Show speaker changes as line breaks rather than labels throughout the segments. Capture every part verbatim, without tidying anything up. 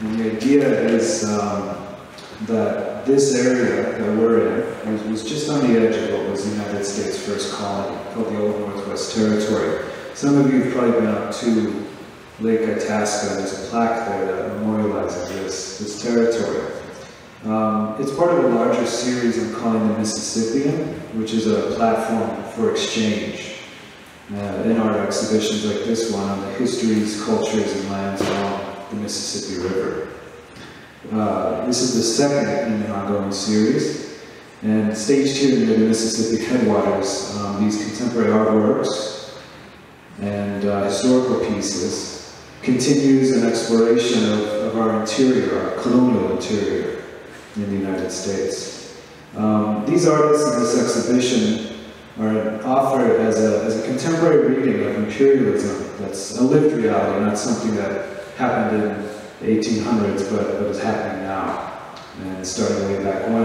And the idea is um, that this area that we're in was, was just on the edge of what was the United States' first colony, called the Old Northwest Territory. Some of you have probably been up to Lake Itasca. There's a plaque there that memorializes this, this territory. Um, it's part of a larger series I'm calling the MYSYSYPYN, which is a platform for exchange uh, in art exhibitions like this one on the histories, cultures, and lands along the Mississippi River. Uh, this is the second in an ongoing series, and staged here near the Mississippi headwaters, um, these contemporary artworks and uh, historical pieces continues an exploration of, of our interior, our colonial interior in the United States. Um, these artists in this exhibition are offered as a, as a contemporary reading of imperialism that's a lived reality, not something that happened in the eighteen hundreds, but, but is happening now, and starting way back when.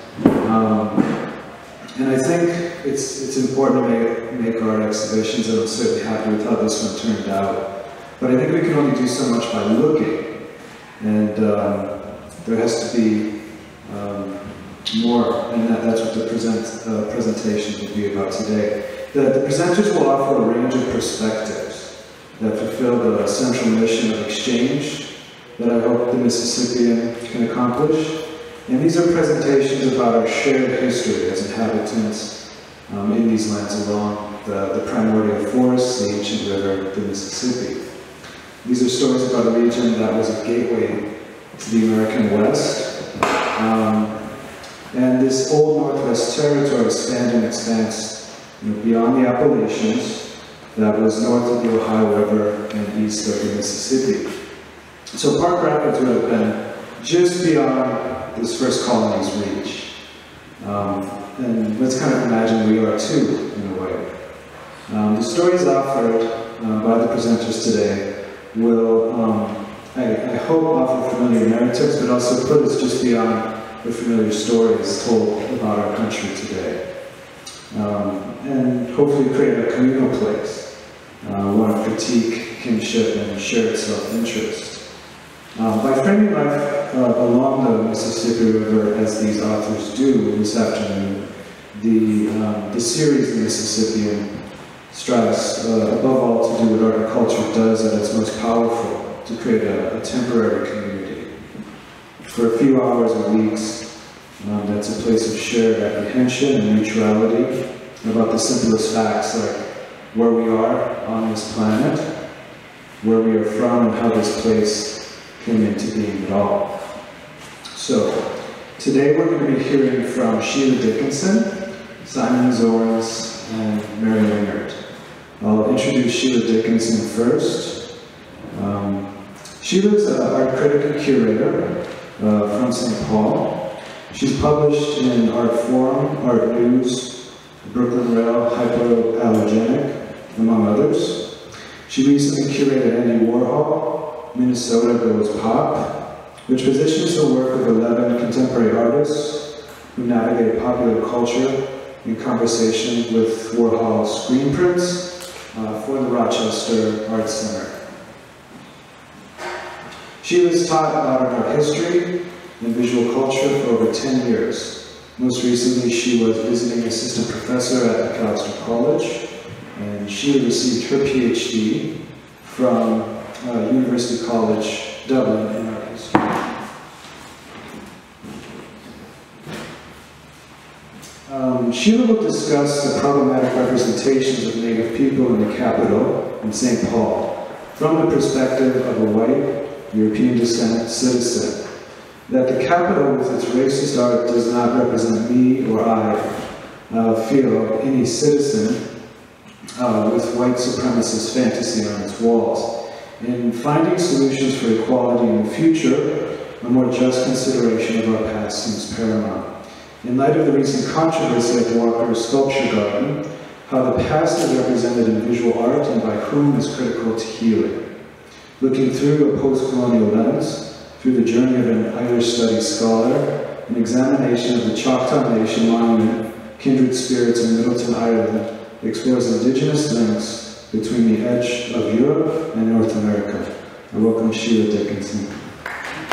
Um, and I think it's, it's important to make, make art exhibitions, and I'm certainly happy with how this one turned out. But I think we can only do so much by looking, and um, there has to be um, more, and that, that's what the present, uh, presentation will be about today. The, the presenters will offer a range of perspectives that fulfill the central mission of exchange that I hope the MYSYSYPYN can accomplish. And these are presentations about our shared history as inhabitants um, in these lands along the, the primordial forests, the ancient river, the Mississippi. These are stories about a region that was a gateway to the American West. Um, and this old Northwest Territory spanned an expanse you know, beyond the Appalachians that was north of the Ohio River and east of the Mississippi. So Park Rapids would have been just beyond this first colony's reach. Um, and let's kind of imagine we are too, in a way. Um, the stories offered uh, by the presenters today will, um, I, I hope, offer familiar narratives, but also put us just beyond the familiar stories told about our country today. Um, and hopefully create a communal place, uh, one of critique, kinship, and shared self-interest. Um, by framing life uh, along the Mississippi River as these authors do this afternoon, the, um, the series The Mississippian strives uh, above all to do what art and culture does at its most powerful, to create a, a temporary community. For a few hours or weeks, um, that's a place of shared apprehension and mutuality about the simplest facts like where we are on this planet, where we are from, and how this place came into being at all. So, today we're going to be hearing from Sheila Dickinson, Simon Zornes, and Mary Wingerd. I'll introduce Sheila Dickinson first. Um, Sheila's an art critic and curator uh, from Saint Paul. She's published in Art Forum, Art News, Brooklyn Rail, Hypoallergenic, among others. She recently curated Andy Warhol, Minnesota Goes Pop, which positions the work of eleven contemporary artists who navigate popular culture in conversation with Warhol's screen prints uh, for the Rochester Art Center. Sheila's taught modern art history and visual culture for over ten years. Most recently, she was visiting assistant professor at Macalester College, and Sheila received her PhD from Uh, University College, Dublin, in art history. Um, Sheila will discuss the problematic representations of Native people in the capital in Saint Paul from the perspective of a white, European descent citizen. That the capital with its racist art does not represent me or I uh, feel any citizen uh, with white supremacist fantasy on its walls. In finding solutions for equality in the future, a more just consideration of our past seems paramount. In light of the recent controversy at the Walker Sculpture Garden, how the past is represented in visual art and by whom is critical to healing. Looking through a post-colonial lens, through the journey of an Irish studies scholar, an examination of the Choctaw Nation monument, Kindred Spirits in Middleton, Ireland, explores indigenous links between the edge of Europe and North America. I welcome Sheila Dickinson.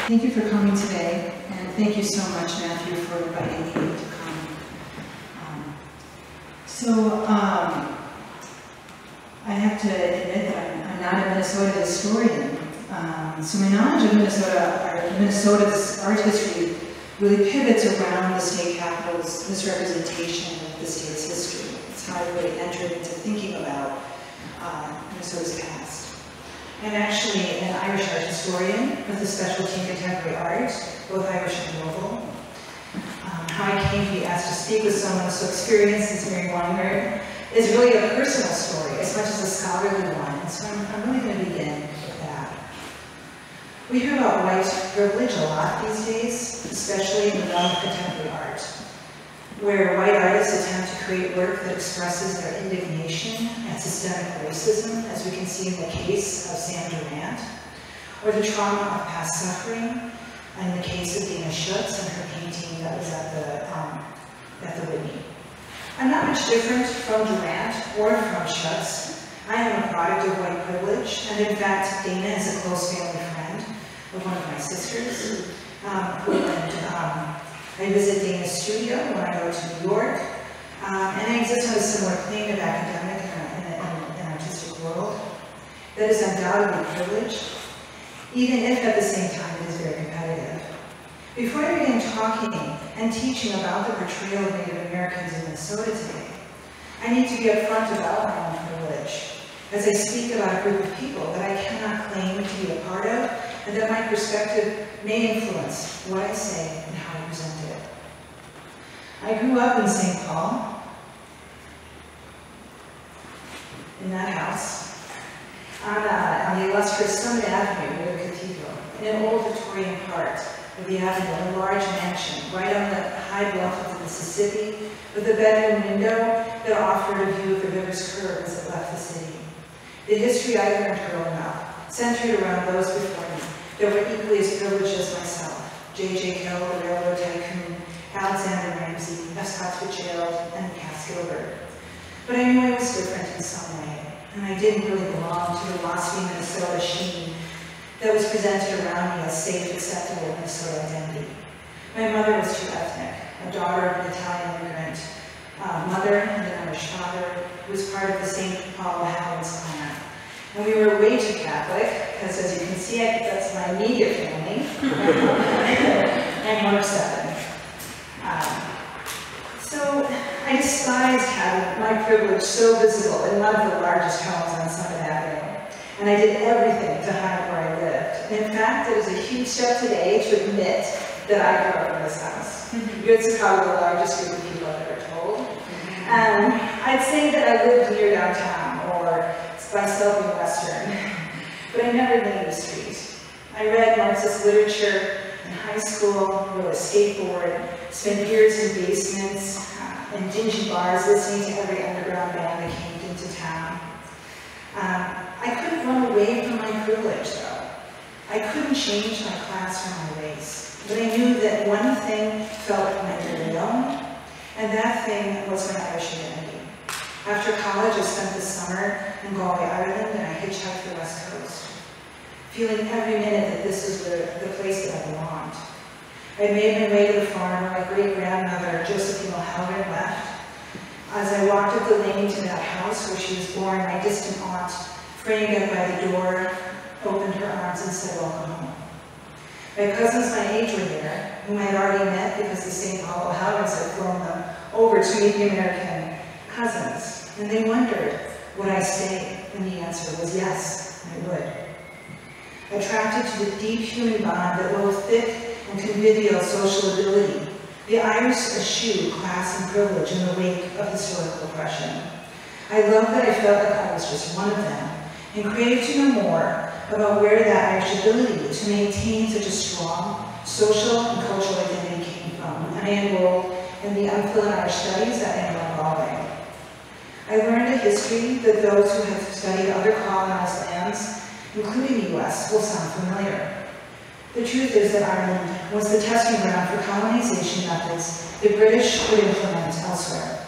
Thank you for coming today, and thank you so much, Matthew, for inviting me to come. Um, so, um, I have to admit that I'm, I'm not a Minnesota historian. Um, so my knowledge of Minnesota, or Minnesota's art history really pivots around the state capital's misrepresentation of the state's history. It's how I really entered into thinking about uh, Minnesota's past. I'm actually an Irish art historian with a specialty in contemporary art, both Irish and global. Um, how I came to be asked to speak with someone so experienced as Mary Wingerd is really a personal story as much as a scholarly one, so I'm, I'm really going to begin with that. We hear about white privilege a lot these days, especially in the realm of contemporary art, where white artists attempt to create work that expresses their indignation at systemic racism, as we can see in the case of Sam Durant, or the trauma of past suffering, in the case of Dana Schutz and her painting that was at the, um, at the Whitney. I'm not much different from Durant or from Schutz. I am a product of white privilege, and in fact, Dana is a close family friend of one of my sisters, um, who, and, um, I visit Dana's studio when I go to New York, um, and I exist on a similar plane of academic and, and, and, and artistic world that is undoubtedly privileged, even if at the same time it is very competitive. Before I begin talking and teaching about the portrayal of Native Americans in Minnesota today, I need to be upfront about my own privilege as I speak about a group of people that I cannot claim to be a part of, and that my perspective may influence what I say and how I present it. I grew up in Saint Paul, in that house, on, uh, on the illustrious Summit Avenue near the cathedral, in an old Victorian part of the avenue, a large mansion right on the high bluff of the Mississippi, with a bedroom window that offered a view of the river's curve as it left the city. The history I learned growing up centered around those before me that were equally as privileged as myself: J J Hill, the railroad tycoon, Alexander Ramsey, F. Scott Fitzgerald, and Cass Gilbert. But I knew I was different in some way, and I didn't really belong to the waspy Minnesota sheen that was presented around me as safe, acceptable Minnesota identity. My mother was too ethnic, a daughter of an Italian immigrant, uh, mother and an Irish father, who was part of the Saint Paul Howlands clan. And we were way too Catholic, because as you can see, I think that's my immediate family. I'm one of seven. Um, so I despised having my privilege so visible in one of the largest homes on Summit Avenue, and I did everything to hide where I lived. And in fact, it is a huge step today to admit that I grew up in this house. It's probably the largest group of people I've ever told. Um, I'd say that I lived near downtown, or by Selby Western, but I never named the street. I read Marxist literature in high school, rode a skateboard, spent years in basements uh, and dingy bars listening to every underground band that came into town. Um, I couldn't run away from my privilege, though. I couldn't change my class or my race, but I knew that one thing felt like my very own, and that thing was my Irish identity. After college, I spent the summer in Galway, Ireland, and I hitchhiked the West Coast, feeling every minute that this was the, the place that I belonged. I made my way to the farm where my great-grandmother, Josephine O'Halloran, left. As I walked up the lane to that house where she was born, my distant aunt, framed up by the door, opened her arms and said, "Welcome home." My cousins my age were there, whom I had already met because the Saint Paul O'Hallorans had flown them over to meet the American cousins, and they wondered, would I stay? And the answer was yes, I would. Attracted to the deep human bond that wove thick and convivial social ability, the Irish eschew class and privilege in the wake of historical oppression. I love that I felt like I was just one of them, and craved to know more about where that Irish ability to maintain such a strong social and cultural identity came from, and I enrolled in the Unfilled Irish Studies at N Y U Galway. I learned a history that those who have studied other colonized lands, including the U S, will sound familiar. The truth is that Ireland was the testing ground for colonization methods the British would implement elsewhere.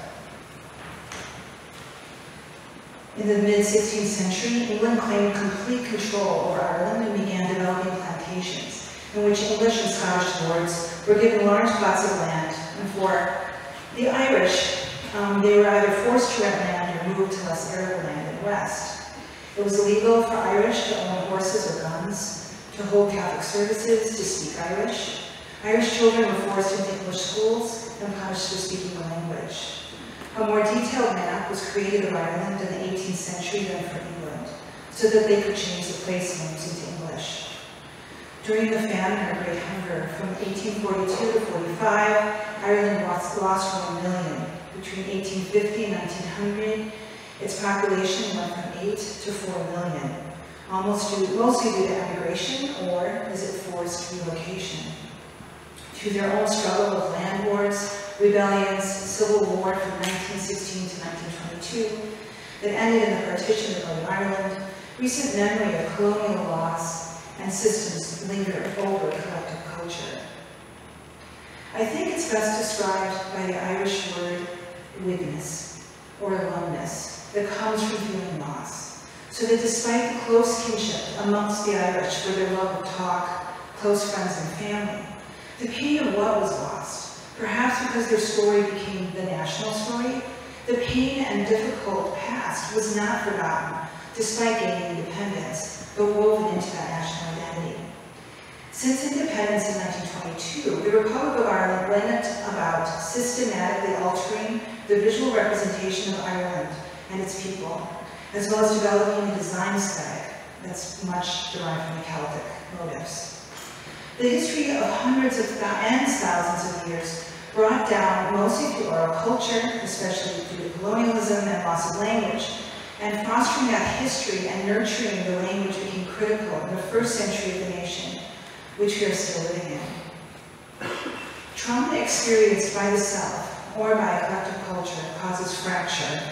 In the mid sixteenth century, England claimed complete control over Ireland and began developing plantations, in which English and Scottish lords were given large plots of land, and for the Irish, um, they were either forced to rent land or moved to less arable land in the West. It was illegal for Irish to own horses or guns, to hold Catholic services, to speak Irish. Irish children were forced into English schools and punished for speaking the language. A more detailed map was created of Ireland in the eighteenth century than for England, so that they could change the place names into English. During the famine or Great Hunger from eighteen forty-two to forty-five, Ireland lost, lost one million. Between eighteen fifty and nineteen hundred, its population went from eight to four million, almost due, mostly due to emigration or, is it forced relocation. Through their own struggle with land wars, rebellions, civil war from nineteen sixteen to nineteen twenty-two that ended in the partition of Northern Ireland, recent memory of colonial laws and systems linger over collective culture. I think it's best described by the Irish word wigness, or aloneness, that comes from feeling loss. So that despite the close kinship amongst the Irish for their love of talk, close friends and family, the pain of what was lost, perhaps because their story became the national story, the pain and difficult past was not forgotten, despite gaining independence, but woven into that national identity. Since independence in nineteen twenty-two, the Republic of Ireland went about systematically altering the visual representation of Ireland and its people, as well as developing a design aesthetic that's much derived from the Celtic motifs. The history of hundreds of th and thousands of years brought down mostly through oral culture, especially through colonialism and loss of language, and fostering that history and nurturing the language became critical in the first century of the nation, which we are still living in. Trauma experienced by the self or by a collective culture causes fracture.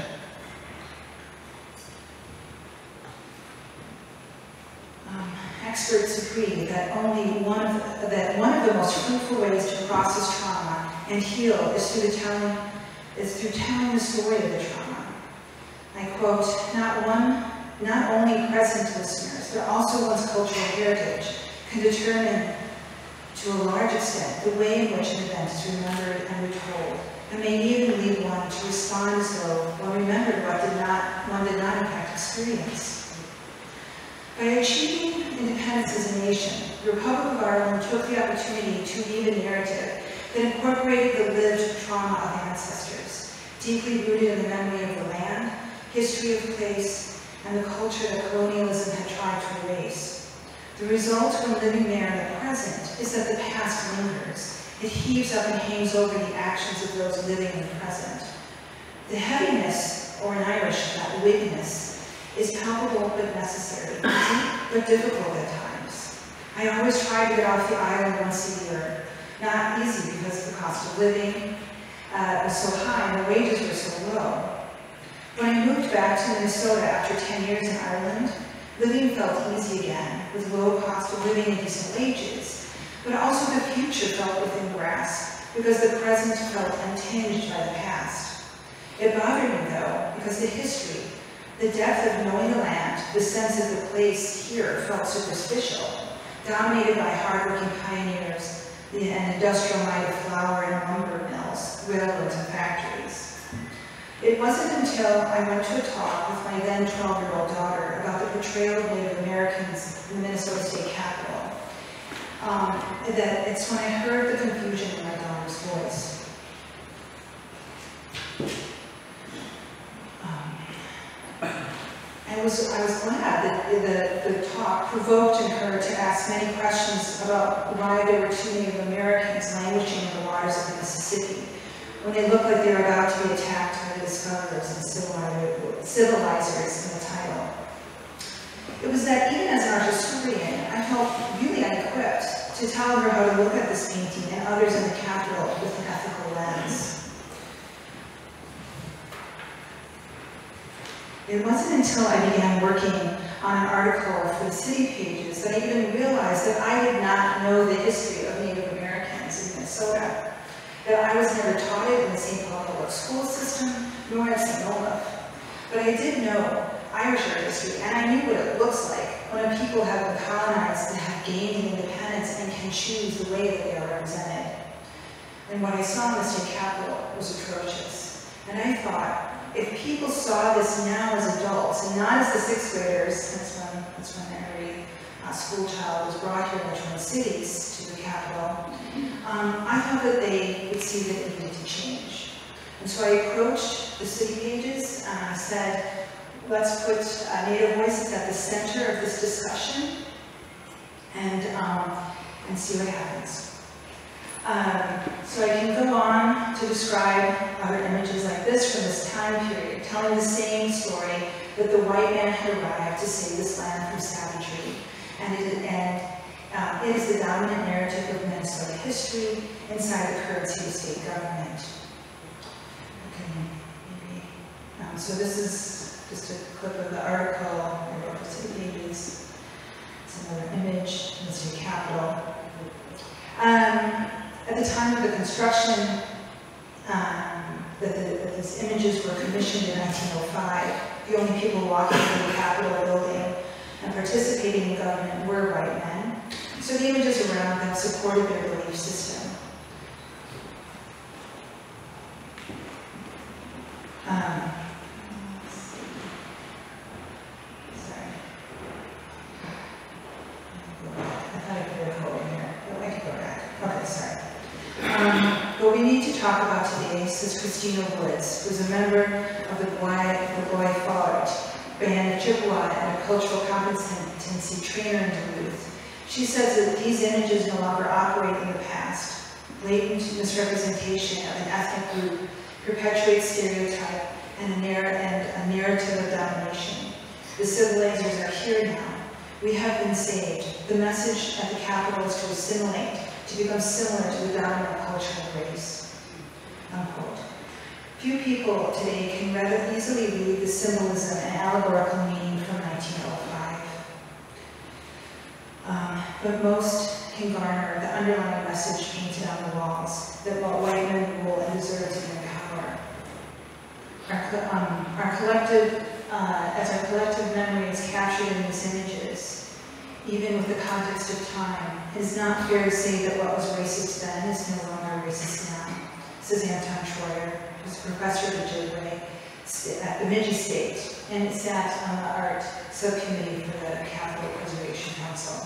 Um, experts agree that only one of the, that one of the most fruitful ways to process trauma and heal is through the telling is through telling the story of the trauma. I quote, "Not one, not only present listeners, but also one's cultural heritage can determine to a large extent the way in which an event is remembered and retold, and may even lead one to respond as though one remembered what did not, one did not in fact experience." By achieving independence as a nation, the Republic of Ireland took the opportunity to weave a narrative that incorporated the lived trauma of ancestors, deeply rooted in the memory of the land, history of place, and the culture that colonialism had tried to erase. The result when living there in the present is that the past lingers. It heaves up and hangs over the actions of those living in the present. The heaviness, or in Irish, that wigness, is palpable but necessary, deep but difficult at times. I always try to get off the island once a year. Not easy because the cost of living uh, was so high and the wages were so low. When I moved back to Minnesota after ten years in Ireland, living felt easy again, with low cost of living and decent wages, but also the future felt within grasp, because the present felt untinged by the past. It bothered me, though, because the history, the depth of knowing the land, the sense of the place here felt superficial, dominated by hardworking pioneers, and industrial might of flour and lumber mills, railroads and factories. It wasn't until I went to a talk with my then twelve-year-old daughter about the portrayal of Native Americans in the Minnesota State Capitol um, that it's when I heard the confusion in my daughter's voice. Um, I was I was glad that the, the talk provoked in her to ask many questions about why there were two Native Americans languishing in the waters of the Mississippi, when they look like they're about to be attacked by the discoverers and civilizers in the title. It was that even as an art historian, I felt really unequipped to tell her how to look at this painting and others in the Capitol with an ethical lens. It wasn't until I began working on an article for the city pages that I even realized that I did not know the history of Native Americans in Minnesota, that I was never taught it in the Saint Paul public school system, nor at Saint Olaf. But I did know Irish art history, and I knew what it looks like when a people have been colonized and have gained independence and can choose the way that they are represented. And what I saw in the state capitol was atrocious. And I thought, if people saw this now as adults, and not as the sixth graders, that's when, that's when every uh, school child was brought here in the Twin Cities to the Capitol, um, I thought that they would see that it needed to change. And so I approached the city pages and I said, let's put uh, Native voices at the center of this discussion and, um, and see what happens. Um, so I can go on to describe other images like this from this time period, telling the same story that the white man had arrived to save this land from savagery. And it, and, uh, it is the dominant narrative of Minnesota history inside the current city-state government. Okay, maybe. Um, so this is just a clip of the article I wrote for City Pages. It's another image in the state capitol. Um, At the time of the construction, um, that, the, that these images were commissioned in nineteen oh five, the only people walking through the Capitol building and participating in government were white men. So the images around them supported their belief system. Um, sorry. I thought I put a quote in here. Oh, I could go back. Okay, sorry. Um, what we need to talk about today is Christina Woods, who's a member of the Boy Forward band of Chippewa and a cultural competency trainer in Duluth. She says that these images no longer operate in the past. Blatant misrepresentation of an ethnic group perpetuates stereotype and a, narr and a narrative of domination. The civilizers are here now. We have been saved. The message at the Capitol is to assimilate, to become similar to the dominant cultural race. Unquote. Few people today can rather easily read the symbolism and allegorical meaning from nineteen oh five. Um, but most can garner the underlying message painted on the walls, that while white men rule and deserve to be in power. Our, um, our collective, uh, as our collective memory is captured in these images, even with the context of time, it is not fair to say that what was racist then is no longer racist now, says Anton Schroyer, who's a professor at Ojibwe at Bemidji State, and it sat on the art subcommittee for the Capitol Preservation Council.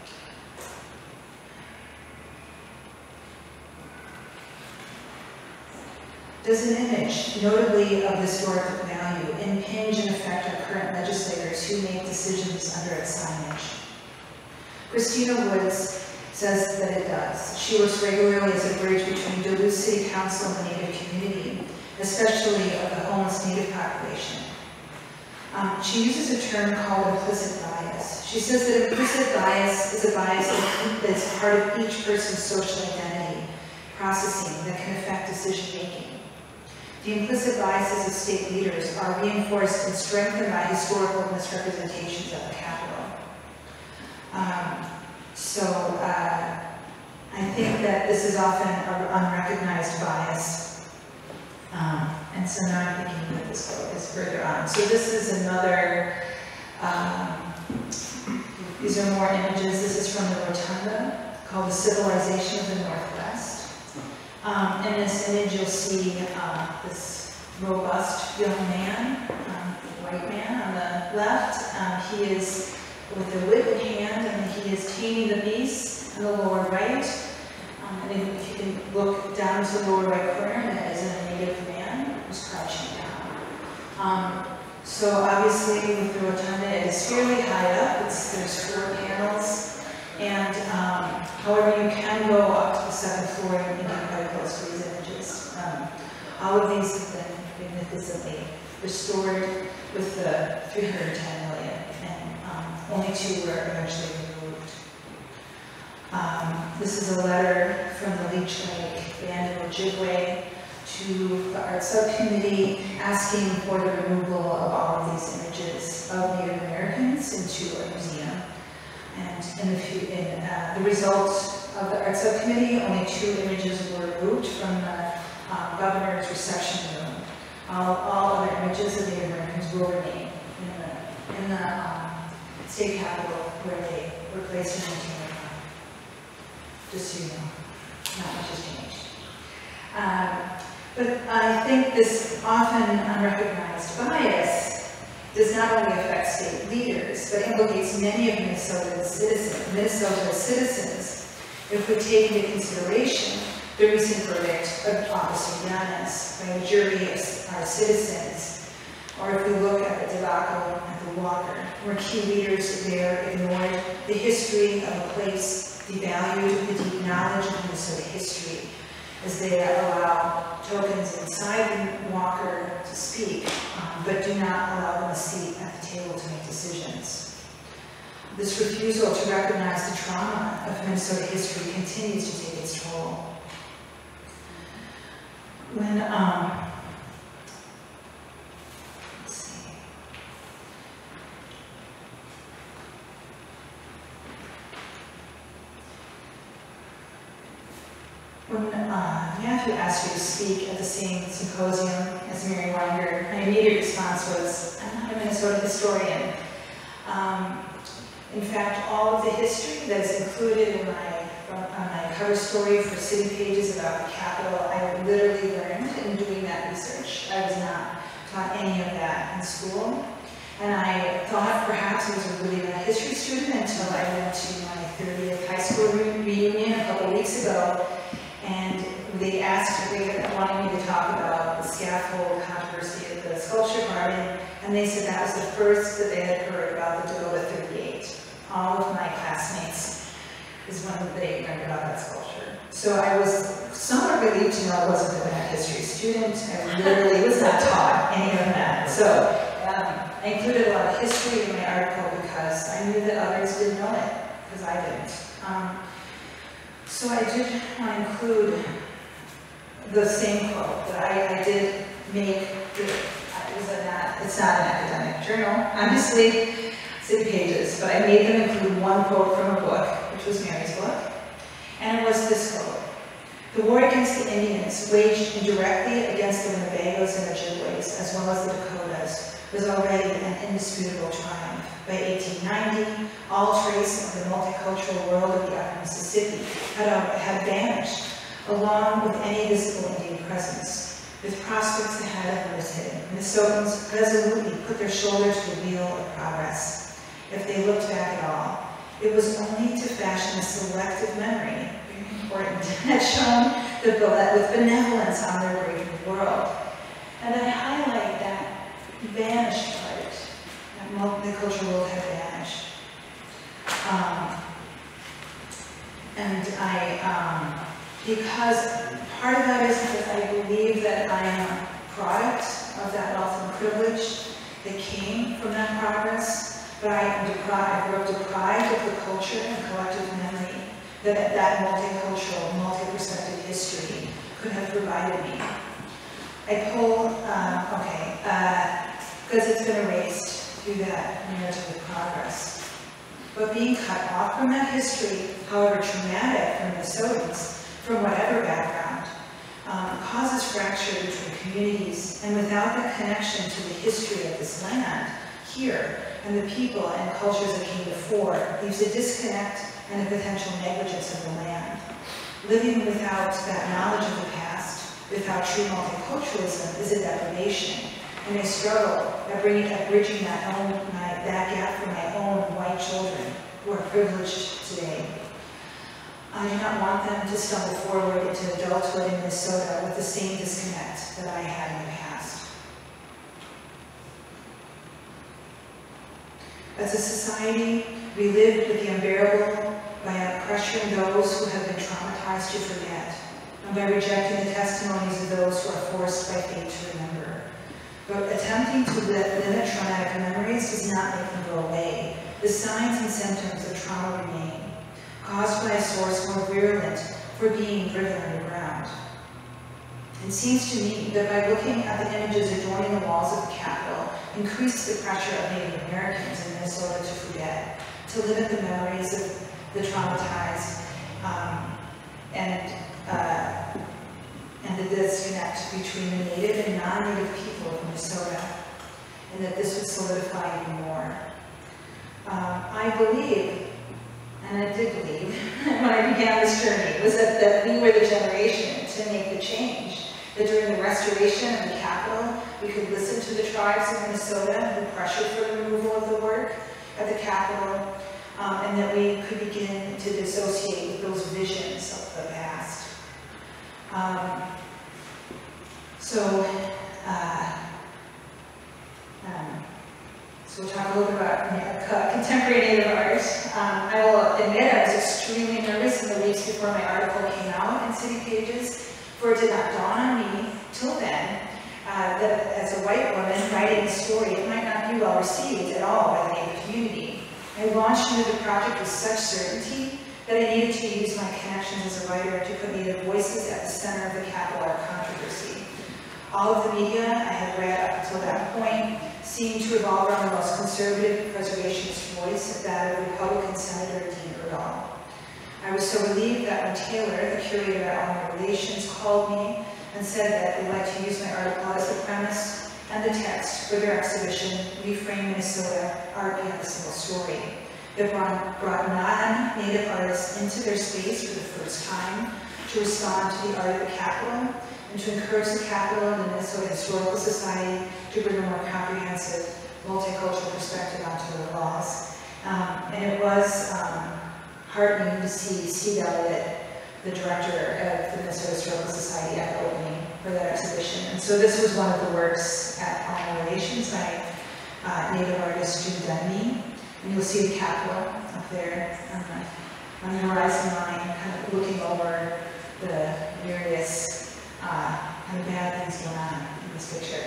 Does an image, notably of historical value, impinge and affect our current legislators who make decisions under its signage? Christina Woods says that it does. She works regularly as a bridge between Duluth City Council and the Native community, especially of the homeless Native population. Um, she uses a term called implicit bias. She says that implicit bias is a bias that is part of each person's social identity processing that can affect decision making. The implicit biases of state leaders are reinforced and strengthened by historical misrepresentations of the Capitol. Um, so uh, I think that this is often an unrecognized bias. Um, and so now I'm thinking that this quote is further on. So this is another, um, these are more images. This is from the Rotunda called The Civilization of the Northwest. Um, in this image you'll see uh, this robust young man, um, white man on the left. Um, he is with the whip in hand, and he is taming the beast in the lower right. Um, and if you can look down to the lower right corner, that is a Native man who's crouching down. Um, so obviously with the rotunda, it is fairly high up. It's, there's four panels. And um, however, you can go up to the second floor and get quite close to these images. Um, all of these have been magnificently restored with the three hundred ten million. Only two were eventually removed. Um, this is a letter from the Leech Lake Band of Ojibwe to the art subcommittee asking for the removal of all of these images of Native Americans into a museum. And in the, in, uh, the result of the art subcommittee, only two images were removed from the um, governor's reception room. All, all other images of Native Americans will remain in the, in the um, state capital where they were placed in nineteen ninety-five. Just so you know, not much has changed. Um, but I think this often unrecognized bias does not only affect state leaders, but implicates many of Minnesota's citizens, Minnesota's citizens if we take into consideration the recent verdict of Officer Yanez by a jury of our citizens, or if we look at the debacle at the Walker, where key leaders there ignored the history of a place, devalued the deep knowledge of Minnesota history, as they allow tokens inside the Walker to speak, um, but do not allow them a seat at the table to make decisions. This refusal to recognize the trauma of Minnesota history continues to take its toll. When, um, let's see. When uh, Matthew asked you to speak at the same symposium as Mary Wingerd, my immediate response was, I'm not a Minnesota historian. Um, in fact, all of the history that is included in my, on my cover story for City Pages about the Capitol, I literally learned in doing that research. I was not taught any of that in school. And I thought perhaps I was a really bad history student until I went to my thirtieth high school re reunion a couple weeks ago. And they asked, they wanted me to talk about the scaffold controversy at the sculpture garden, and they said that was the first that they had heard about the Dakota thirty-eight. All of my classmates is when they learned about that sculpture. So I was somewhat relieved to know I wasn't a bad history student. I literally was not taught any of that. So um, I included a lot of history in my article because I knew that others didn't know it, because I didn't. Um, So I did want to include the same quote that I, I did make. The, it was a, it's not an academic journal, obviously, City Pages, but I made them include one quote from a book, which was Mary's book, and it was this quote: "The war against the Indians, waged indirectly against the Winnebagos and Ojibways, as well as the Dakotas, was already an indisputable triumph. By eighteen ninety, all trace of the multicultural world of the upper Mississippi had, uh, had vanished, along with any visible Indian presence. With prospects ahead of what was hidden, Minnesotans resolutely put their shoulder to the wheel of progress. If they looked back at all, it was only to fashion a selective memory, very important, that shone the, with benevolence on their brave new world." And I highlight that vanished part. The cultural world had vanished. Um, and I, um, because part of that is because I believe that I am a product of that wealth and privilege that came from that progress, but I am deprived, I grew up deprived of the culture and collective memory that that multicultural, multi-perspective history could have provided me. I pull, uh, okay, because uh, it's been erased through that narrative of progress. But being cut off from that history, however traumatic for Minnesotans, from whatever background, um, causes fracture between communities, and without the connection to the history of this land here, and the people and cultures that came before, leaves a disconnect and a potential negligence of the land. Living without that knowledge of the past, without true multiculturalism, is a deprivation. And I struggle at, bringing, at bridging that, own, my, that gap for my own white children who are privileged today. I do not want them to stumble forward into adulthood in Minnesota with the same disconnect that I had in the past. As a society, we live with the unbearable by pressuring those who have been traumatized to forget, and by rejecting the testimonies of those who are forced by fate to remember. But attempting to limit traumatic memories does not make them go away. The signs and symptoms of trauma remain, caused by a source more virulent for being driven underground. It seems to me that by looking at the images adorning the walls of the Capitol, increased the pressure of Native Americans in Minnesota to forget, to limit the memories of the traumatized, um, and uh, and the disconnect between the native and non-native people of Minnesota, and that this would solidify even more. Um, I believe, and I did believe when I began this journey, was that, that we were the generation to make the change. That during the restoration of the capital, we could listen to the tribes of Minnesota who pressured for the removal of the work at the capital, um, and that we could begin to dissociate with those visions of the past. Um, so, uh, um, So we'll talk a little bit about uh, contemporary Native art. Um, I will admit I was extremely nervous in the weeks before my article came out in City Pages, for it did not dawn on me till then uh, that as a white woman writing a story, it might not be well received at all by the Native community. I launched into the project with such certainty that I needed to use my connections as a writer to put Native voices at the center of the capital art controversy. All of the media I had read up until that point seemed to revolve around the most conservative preservationist voice, that of Republican Senator Dean Erdahl. I was so relieved that when Taylor, the curator at All Relations, called me and said that they'd like to use my article as the premise and the text for their exhibition, Reframe Minnesota, Art Behind the Single Story. They brought, brought non-Native artists into their space for the first time to respond to the art of the capital, and to encourage the capital and the Minnesota Historical Society to bring a more comprehensive, multicultural perspective onto their laws. Um, and it was um, heartening to see Steve Elliott, the director of the Minnesota Historical Society, at the opening for that exhibition. And so this was one of the works at All Relations by uh, Native artist Joan Bemel. And you'll see the capital up there on the, on the horizon line, kind of looking over the various Uh, kind of bad things going on in this picture.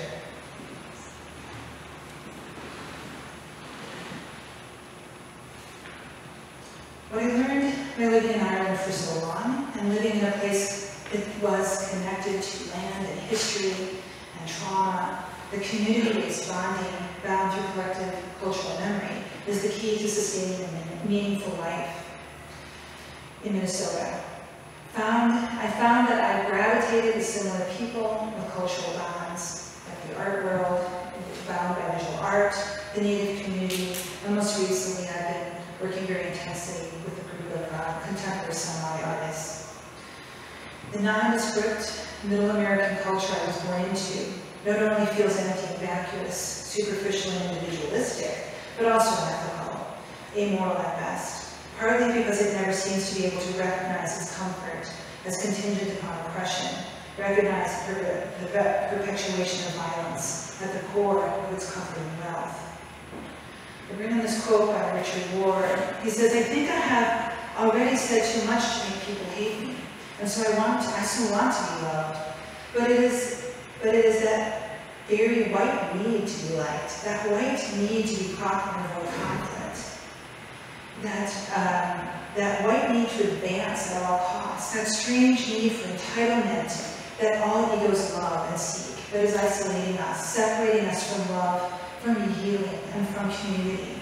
What I learned by living in Ireland for so long, and living in a place that was connected to land and history and trauma, the community-based bonding bound through collective cultural memory, is the key to sustaining a meaningful life in Minnesota. Found, I found that I gravitated to similar people with cultural bonds, like the art world, bound by visual art, the Native community, and most recently I've been working very intensely with a group of uh, contemporary Somali artists. The nondescript Middle American culture I was born into not only feels empty and vacuous, superficial and individualistic, but also unethical, amoral at best. Partly because it never seems to be able to recognize its comfort as contingent upon oppression, recognize the, the perpetuation of violence at the core of its comforting wealth. I bring in this quote by Richard Ward. He says, "I think I have already said too much to make people hate me, and so I want to, I still want to be loved. But it is, but it is that very white need to be liked, that white need to be proper and avoid conflict. That, um, that white need to advance at all costs, that strange need for entitlement that all egos love and seek, that is isolating us, separating us from love, from healing, and from community."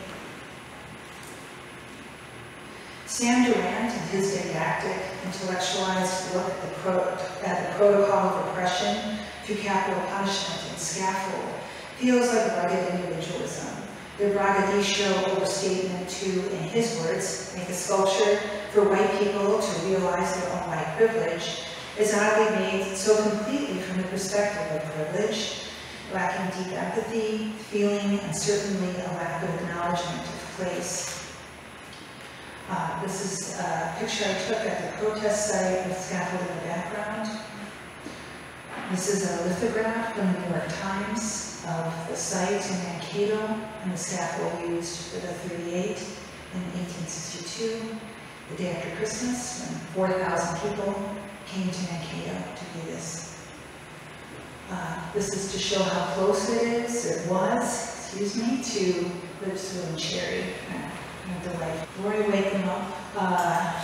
Sam Durant, in his didactic, intellectualized look at the, pro at the protocol of oppression through capital punishment and scaffold, feels like rugged individualism. The braggadocio overstatement to, in his words, make a sculpture for white people to realize their own white privilege, is oddly made so completely from the perspective of privilege, lacking deep empathy, feeling, and certainly a lack of acknowledgement of place. Uh, this is a picture I took at the protest site with scaffold in the background. This is a lithograph from the New York Times of the site in Mankato and the scaffold used for the thirty-eight in eighteen sixty-two, the day after Christmas, when four thousand people came to Mankato to do this. Uh, this is to show how close it is, it was, excuse me, to Liverpool and Cherry. Uh, the light. Lori Wakeham, uh,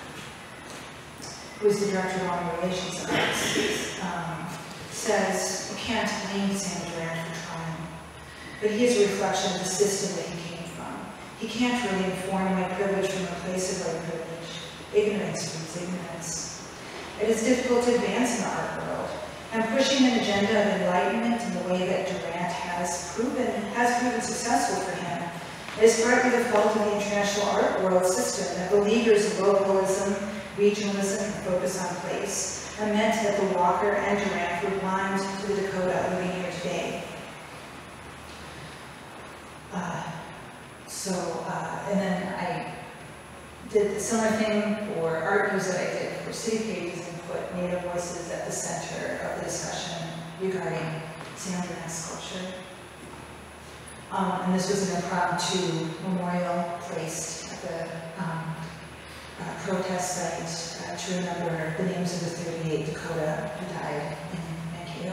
who is the director of All Relations Arts, um, says, "You can't blame Sam Durant for trying, but he is a reflection of the system that he came from. He can't really inform white privilege from a place of white privilege. Ignorance breeds ignorance. It is difficult to advance in the art world, and pushing an agenda of enlightenment in the way that Durant has proven, has proven successful for him, It is partly the fault of the international art world system that beleaguers localism, regionalism, and focus on place, and meant that the Walker and Durant were blind to the Dakota living here today. Uh, so, uh, and then I did the summer thing for art news that I did for City Pages and put Native voices at the center of the discussion regarding Sandringham sculpture. Um, and this was an impromptu memorial placed at the um, uh, protest site uh, to remember the names of the thirty-eight Dakota who died in Mankato.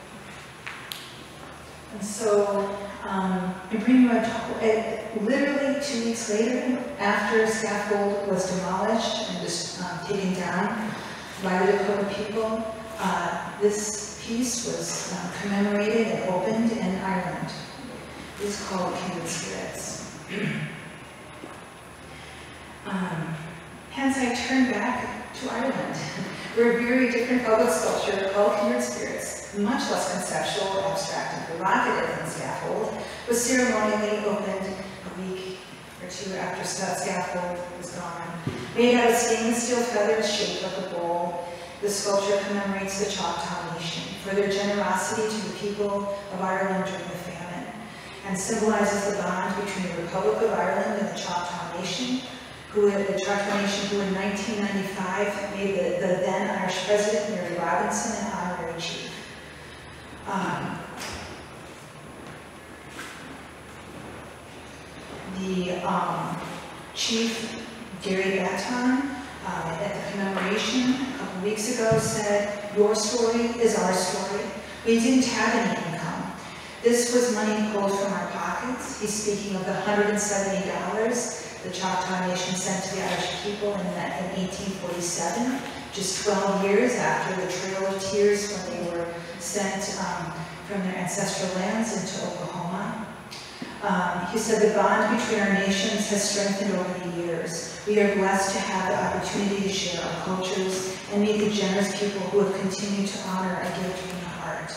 And so, um, I bring you a talk, it, literally two weeks later, after scaffold was demolished and just um, taken down by the Dakota people, uh, this piece was uh, commemorated and opened in Ireland. It's called Kindred Spirits. um, hence, I turn back to Ireland, where a very different public sculpture called Kindred Spirits, much less conceptual, abstract, and provocative than scaffold, was ceremonially opened a week or two after scaffold was gone. Made out of stainless steel feathers shaped like a bowl, the sculpture commemorates the Choctaw Nation for their generosity to the people of Ireland during the famine, and symbolizes the bond between the Republic of Ireland and the Choctaw Nation, who the Choctaw Nation who in nineteen ninety-five made the, the then Irish President Mary Robinson an honorary chief. Um, the um, chief, Gary Baton, uh, at the commemoration a couple weeks ago said, "Your story is our story. We didn't have any income. This was money pulled from our pockets." He's speaking of the one hundred seventy dollars the Choctaw Nation sent to the Irish people in, that, in eighteen forty-seven, just twelve years after the Trail of Tears when they were sent um, from their ancestral lands into Oklahoma. Um, he said, "The bond between our nations has strengthened over the years. We are blessed to have the opportunity to share our cultures and meet the generous people who have continued to honor a gift from the heart."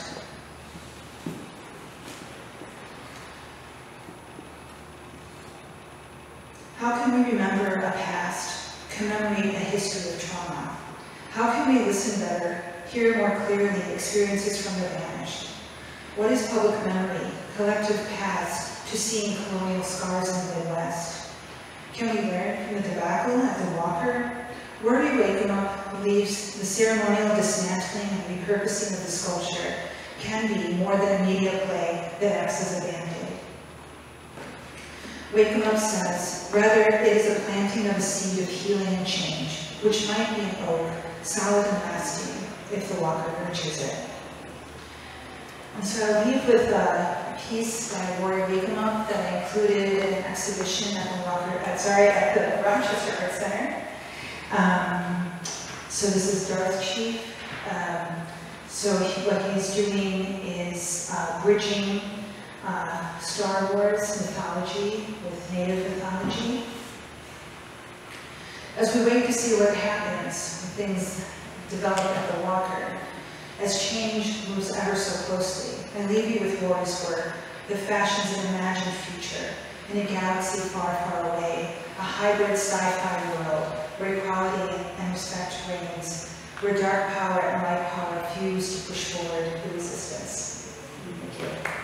How can we remember a past, commemorate a history of trauma? How can we listen better, hear more clearly experiences from the vanished? What is public memory, collective past, to seeing colonial scars in the Midwest? Can we learn from the debacle at the Walker? Rory Wakemup believes the ceremonial dismantling and repurposing of the sculpture can be more than a media play that acts as a band-aid. Wakemup says, "Rather, it is a planting of a seed of healing and change, which might be an oak, solid and lasting, if the Walker nurtures it." And so I leave with a piece by Rory Wakemup that I included in an exhibition at the Walker, uh, sorry, at the Rochester Art Center. Um, so this is Darth Chief. Um, so he, what he's doing is uh, bridging uh, Star Wars mythology with Native mythology. As we wait to see what happens when things develop at the Walker, as change moves ever so closely, I leave you with Rory's work that fashions an imagined future in a galaxy far, far away, a hybrid sci-fi world where equality and respect reigns, where dark power and light power fuse to push forward the resistance. Thank you.